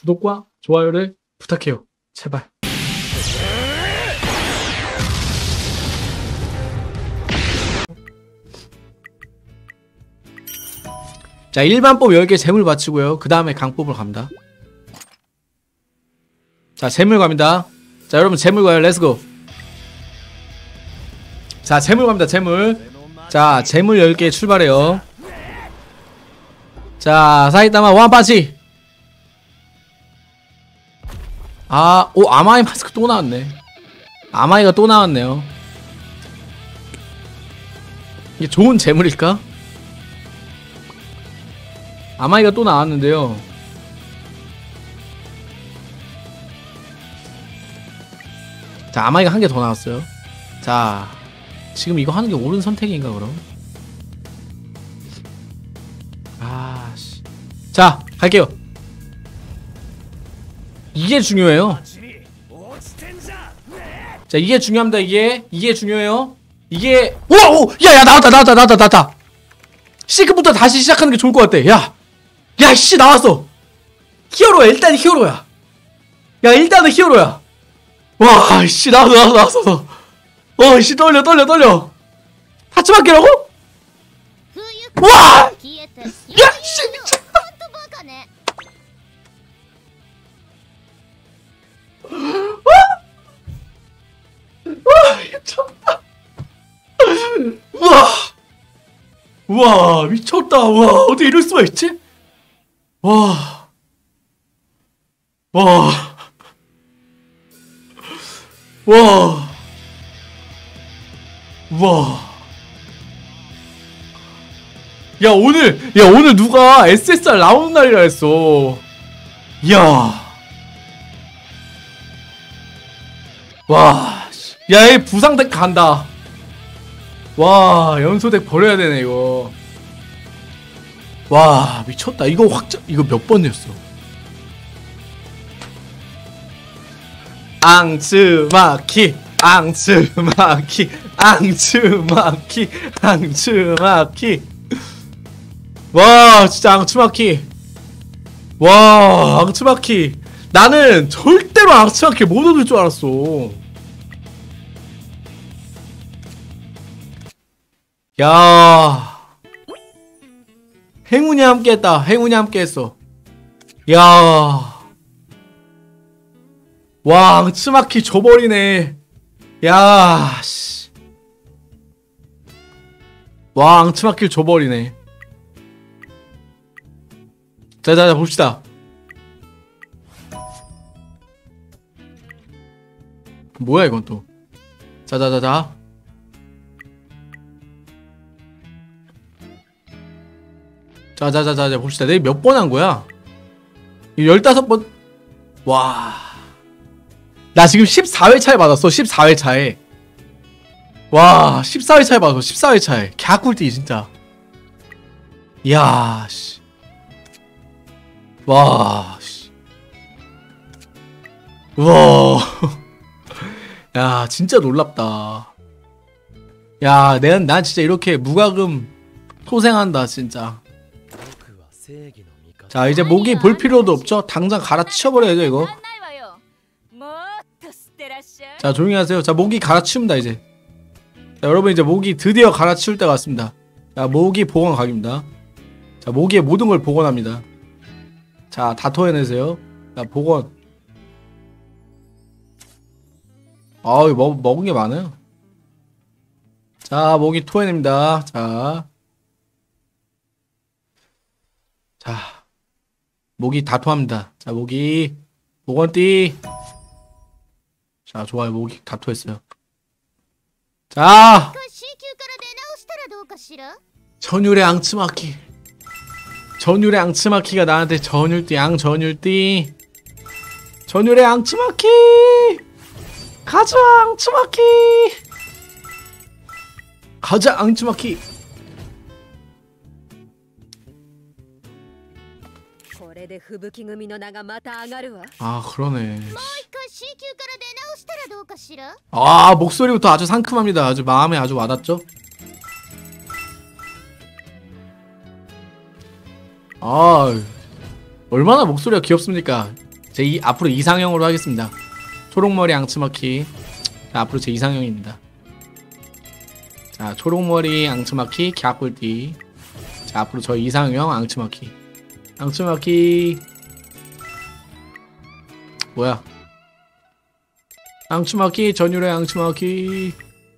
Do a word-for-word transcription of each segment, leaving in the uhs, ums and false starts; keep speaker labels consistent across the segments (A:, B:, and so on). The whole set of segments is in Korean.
A: 구독과 좋아요를 부탁해요. 제발. 자, 일반법 열 개 재물 바치고요. 그 다음에 강법을 갑니다. 자, 재물 갑니다. 자, 여러분 재물 가요. 렛츠고. 자, 재물 갑니다. 재물. 자, 재물 열 개 출발해요. 자, 사이타마 원판치. 아, 오, 아마이 마스크 또 나왔네. 아마이가 또 나왔네요. 이게 좋은 재물일까? 아마이가 또 나왔는데요. 자, 아마이가 한 개 더 나왔어요. 자, 지금 이거 하는 게 옳은 선택인가 그럼? 아, 씨. 자, 갈게요. 이게 중요해요. 자, 이게 중요합니다. 이게 이게 중요해요. 이게 우와, 오, 야야 나왔다 나왔다 나왔다 나왔다. 시크부터 다시 시작하는 게 좋을 것 같아. 야, 야, 씨 나왔어. 히어로야. 일단 히어로야. 야, 일단은 히어로야. 와, 씨 나왔어 나왔어 나왔어. 어, 씨 떨려 떨려 떨려. 타츠마키라고? 와, 야, 씨 미쳤다. 와, 미쳤다. 우와, 우와, 미쳤다. 우와, 어떻게 이럴 수가 있지? 와, 와, 와, 와. 야, 오늘, 야, 오늘 누가 에스에스알 나오는 날이라 했어. 이야. 와, 야, 이 부상덱 간다. 와, 연소덱 버려야 되네, 이거. 와, 미쳤다. 이거 확정, 이거 몇 번이었어? 앙츠마키, 앙츠마키, 앙츠마키, 앙츠마키. 와, 진짜 앙츠마키. 와, 앙츠마키. 나는 절대로 앙츠마키 못 얻을 줄 알았어. 야, 행운이 함께했다. 행운이 함께했어. 야, 와, 앙츠마키 줘버리네. 야, 씨. 와, 앙츠마키를 줘버리네. 자자자 봅시다. 뭐야 이건 또. 자자자자. 자자자자 봅시다. 내가 몇 번 한 거야? 열다섯 번. 와, 나 지금 십사 회 차에 받았어. 십사 회 차에. 와, 십사 회 차에 받았어. 십사 회 차에. 갸꿀띠 진짜. 이야, 씨. 와, 씨. 우와. 야, 진짜 놀랍다. 야, 내가, 난 진짜 이렇게 무과금 소생한다, 진짜. 자, 이제 모기 볼 필요도 없죠? 당장 갈아치워버려야죠, 이거. 자, 조용히 하세요. 자, 모기 갈아치웁니다, 이제. 자, 여러분, 이제 모기 드디어 갈아치울 때가 왔습니다. 자, 모기 복원 각입니다. 자, 모기의 모든 걸 복원합니다. 자, 다 토해내세요. 자, 복원. 아우, 먹, 먹은 게 많아요. 자, 모기 토해냅니다. 자. 자. 모기 다 토합니다. 자, 모기. 복원띠. 자, 좋아요. 모기 다 토했어요. 자. 전율의 앙츠마키. 전율의 앙츠마키가 나한테 전율띠, 앙 전율띠. 전율의 앙츠마키. 가자, 앙츠마키. 가자, 앙츠마키. 아, 그러네. 아, 목소리부터 아주 상큼합니다. 아주 마음에 아주 와닿죠? 아, 얼마나 목소리가 귀엽습니까? 제 이, 앞으로 이상형으로 하겠습니다. 초록머리 앙츠마키. 자, 앞으로 제 이상형입니다. 자, 초록머리 앙츠마키 갸꿀띠. 자, 앞으로 저 이상형 앙츠마키. 앙츠마키. 뭐야? 앙츠마키 전율의 앙츠마키.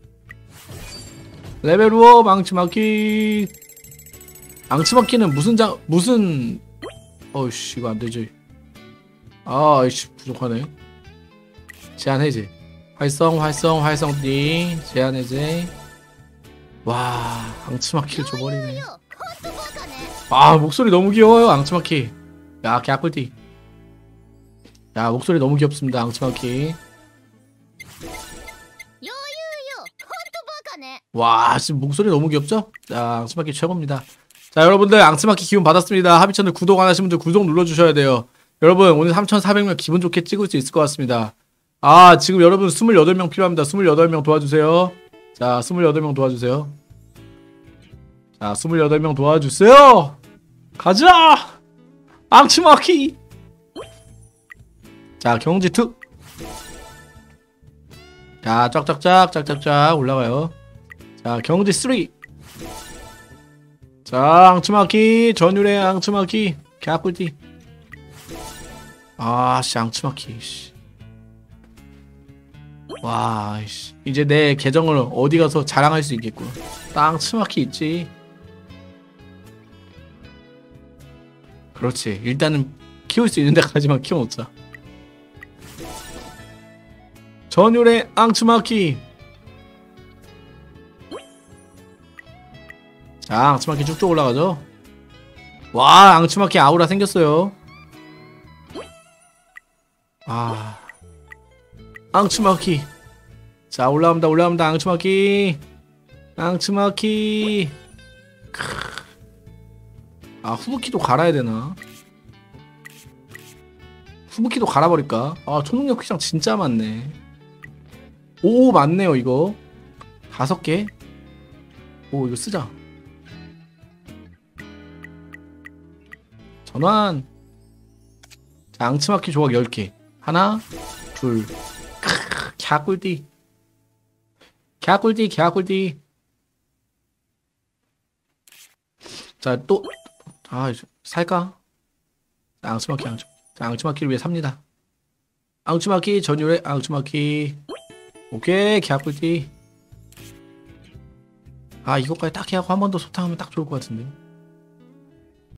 A: 레벨 업 앙츠마키. 앙츠마키는 무슨 장 무슨 어이씨 이거 안되지. 아 이씨 부족하네. 제한 해제. 활성 활성 활성띠 제한 해제. 와 앙츠마키를 줘버리네. 아 목소리 너무 귀여워요 앙츠마키. 야 개꿀띠. 야 목소리 너무 귀엽습니다 앙츠마키. 와 지금 목소리 너무 귀엽죠? 자 앙츠마키 최고입니다. 자 여러분들 앙츠마키 기운 받았습니다. 하비천들 구독 안 하신 분들 구독 눌러주셔야 돼요. 여러분 오늘 삼천사백 명 기분 좋게 찍을 수 있을 것 같습니다. 아 지금 여러분 스물여덟 명 필요합니다. 스물여덟 명 도와주세요. 자 스물여덟 명 도와주세요. 자 스물여덟 명 도와주세요. 가자 앙츠마키. 자 경지 투. 자 쫙쫙쫙 쫙쫙쫙 올라가요. 자 경지 쓰리. 자 앙츠마키 전율의 앙츠마키 개꿀띠. 아씨 앙츠마키 씨. 와 씨. 이제 내 계정을 어디 가서 자랑할 수 있겠군. 딱 앙츠마키 있지. 그렇지 일단은 키울 수 있는 데까지만 키워놓자. 전율의 앙츠마키. 자 앙츠마키 쭉쭉 올라가죠. 와 앙츠마키 아우라 생겼어요. 아 앙츠마키. 자 올라갑니다 올라갑니다 앙츠마키. 앙츠마키. 크으. 아 후부키도 갈아야 되나? 후부키도 갈아버릴까? 아 초능력 퀴장 진짜 많네. 오 맞네요 이거. 다섯 개. 오 이거 쓰자. 전환. 자 앙츠마키 조각 열 개. 하나 둘. 크으 갸꿀띠. 갸꿀띠 갸꿀띠. 자 또 아 살까? 앙츠마키 앙츠 자 앙츠마키를 위해 삽니다. 앙츠마키 전율의 앙츠마키. 오케이 갸꿀띠. 아 이것까지 딱 해갖고 한 번 더 소탕하면 딱 좋을 것 같은데.